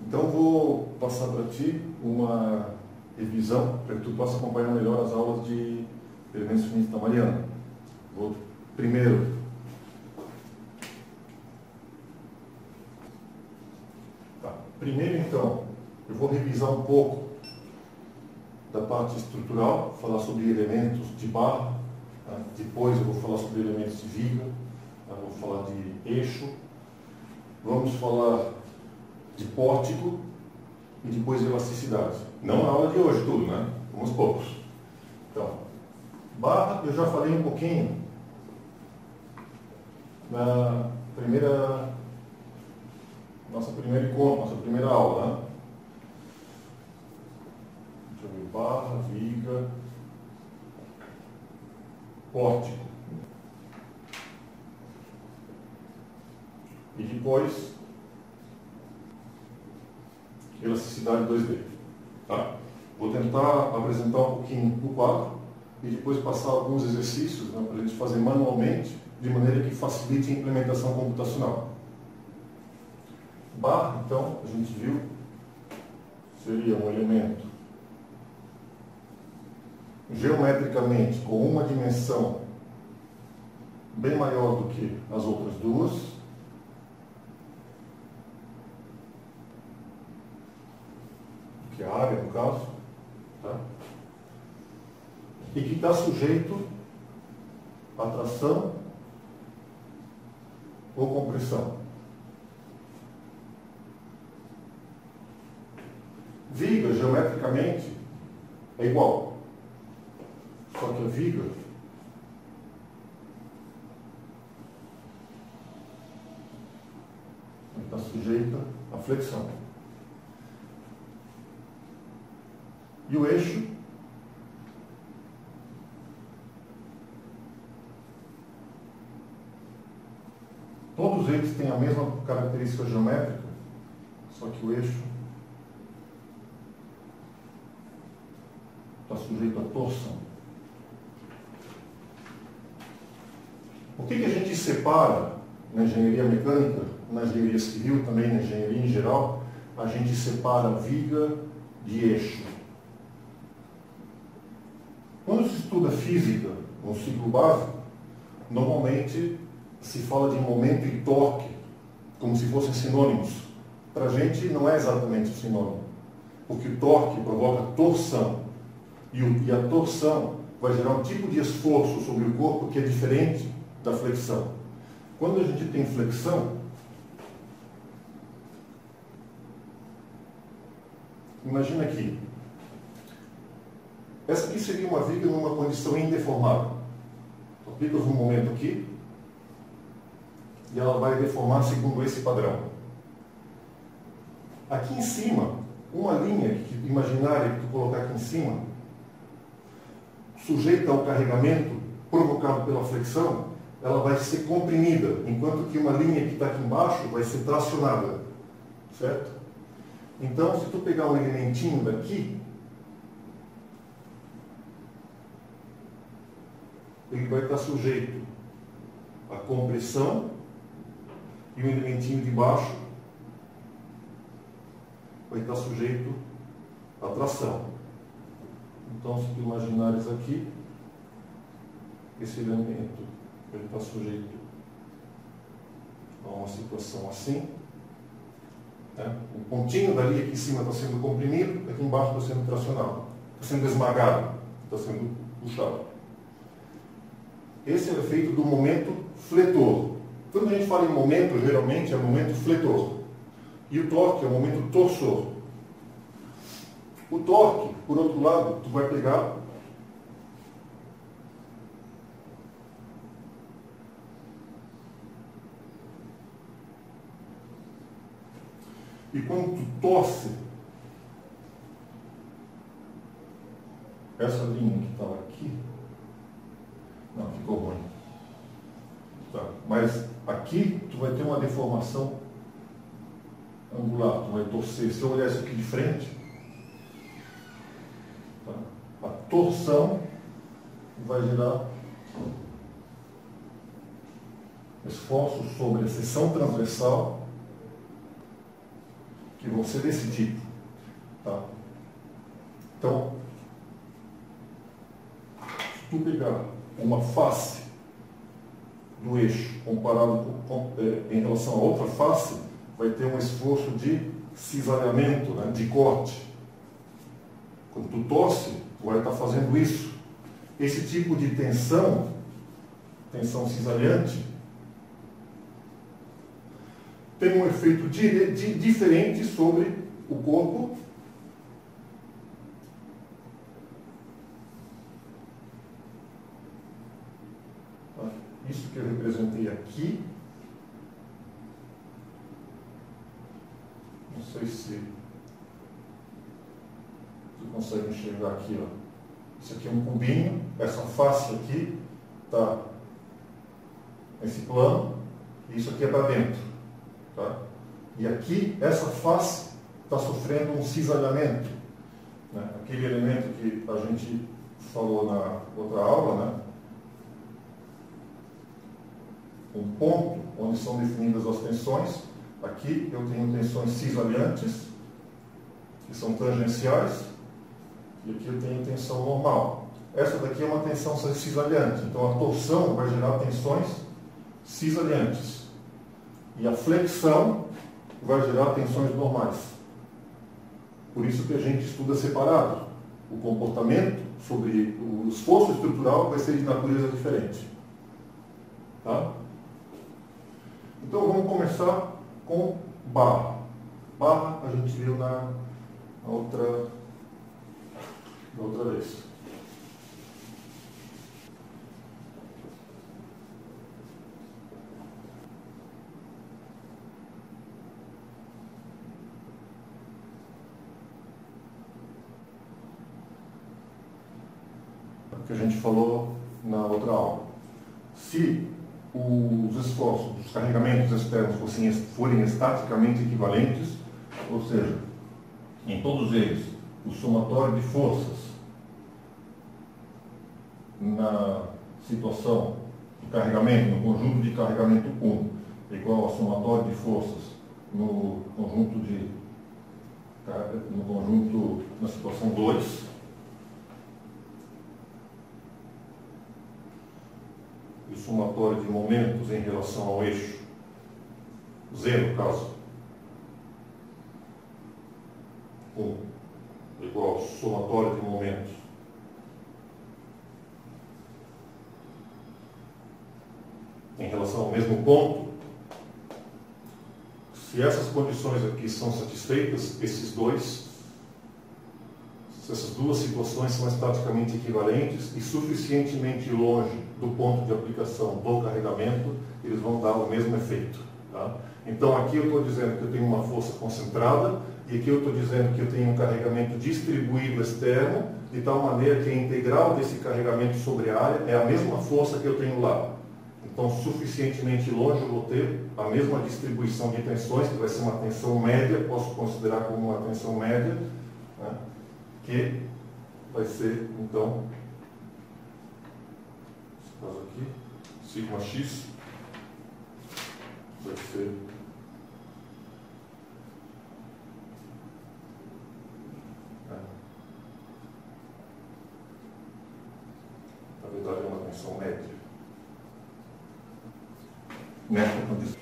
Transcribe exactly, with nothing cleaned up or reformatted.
Então vou passar para ti uma revisão para que tu possa acompanhar melhor as aulas de elementos finitos da Mariana. Vou primeiro tá. Primeiro então eu vou revisar um pouco da parte estrutural, falar sobre elementos de barra, tá? Depois eu vou falar sobre elementos de viga, tá? Vou falar de eixo, vamos falar de pórtico e depois de elasticidade. Não na aula de hoje tudo, né? Uns poucos. Então, barra eu já falei um pouquinho na primeira nossa primeira encontro, nossa primeira aula, né? Deixa eu ver, barra, viga, pórtico. E depois elasticidade dois D. Tá? Vou tentar apresentar um pouquinho o quadro e depois passar alguns exercícios, né, para a gente fazer manualmente, de maneira que facilite a implementação computacional. Barra, então, a gente viu, seria um elemento geometricamente com uma dimensão bem maior do que as outras duas, que é a área, no caso, tá? E que está sujeito a tração ou compressão. Viga, geometricamente, é igual. Só que a viga está sujeita à flexão. E o eixo todos eles têm a mesma característica geométrica, só que o eixo está sujeito à torção. O que, que a gente separa na engenharia mecânica, na engenharia civil, também na engenharia em geral? A gente separa viga de eixo. Quando se estuda física no ciclo básico, normalmente se fala de momento e torque, como se fossem sinônimos. Para a gente não é exatamente o sinônimo, porque o torque provoca torção, e, o, e a torção vai gerar um tipo de esforço sobre o corpo que é diferente da flexão. Quando a gente tem flexão, imagina aqui, essa aqui seria uma viga numa condição indeformável. Aplicas um momento aqui e ela vai deformar segundo esse padrão. Aqui em cima, uma linha imaginária que tu colocar aqui em cima, sujeita ao carregamento provocado pela flexão, ela vai ser comprimida, enquanto que uma linha que está aqui embaixo vai ser tracionada. Certo? Então, se tu pegar um elementinho daqui, ele vai estar sujeito à compressão e o elementinho de baixo vai estar sujeito à tração. Então, se tu imaginares aqui, esse elemento ele está sujeito a uma situação assim. Né? O pontinho da linha aqui em cima está sendo comprimido, aqui embaixo está sendo tracionado, está sendo esmagado, está sendo puxado. Esse é o efeito do momento fletor. Quando a gente fala em momento, geralmente é momento fletor. E o torque é o momento torsor. O torque, por outro lado, tu vai pegar e quando tu torce essa linha que estava aqui, não, ficou ruim. Tá. Mas aqui tu vai ter uma deformação angular, tu vai torcer. Se eu olhar isso aqui de frente, tá, a torção vai gerar esforço sobre a seção transversal que vão ser desse tipo. Tá? Então, se tu pegar uma face do eixo comparado com, com, eh, em relação a outra face, vai ter um esforço de cisalhamento, né, de corte. Quando tu torce, tu vai estar fazendo isso. Esse tipo de tensão, tensão cisalhante, tem um efeito di, di, diferente sobre o corpo. Isso que eu representei aqui, não sei se tu consegue enxergar aqui, ó. Isso aqui é um cubinho, essa face aqui está nesse plano, e isso aqui é para dentro. Tá? E aqui, essa face está sofrendo um cisalhamento. Né? Aquele elemento que a gente falou na outra aula, né? Um ponto onde são definidas as tensões. Aqui eu tenho tensões cisalhantes, que são tangenciais, e aqui eu tenho tensão normal. Essa daqui é uma tensão cisalhante, então a torção vai gerar tensões cisalhantes. E a flexão vai gerar tensões normais. Por isso que a gente estuda separado. O comportamento sobre o esforço estrutural vai ser de natureza diferente. Tá? Então vamos começar com barra. Barra a gente viu na, na, outra, na outra vez. O que a gente falou na outra aula. Se os esforços, os carregamentos externos fossem, forem estaticamente equivalentes, ou seja, em todos eles, o somatório de forças na situação de carregamento, no conjunto de carregamento um, é igual ao somatório de forças no conjunto de no conjunto na situação dois, o somatório de momentos em relação ao eixo Z, no caso, um, igual ao somatório de momentos em relação ao mesmo ponto. Se essas condições aqui são satisfeitas, esses dois, se essas duas situações são estaticamente equivalentes e suficientemente longe do ponto de aplicação do carregamento, eles vão dar o mesmo efeito. Tá? Então aqui eu estou dizendo que eu tenho uma força concentrada e aqui eu estou dizendo que eu tenho um carregamento distribuído externo, de tal maneira que a integral desse carregamento sobre a área é a mesma força que eu tenho lá. Então, suficientemente longe eu vou ter a mesma distribuição de tensões, que vai ser uma tensão média, posso considerar como uma tensão média, né? Que vai ser, então, nesse caso aqui, sigma x, vai ser é, na verdade é uma tensão média. Nessa condição.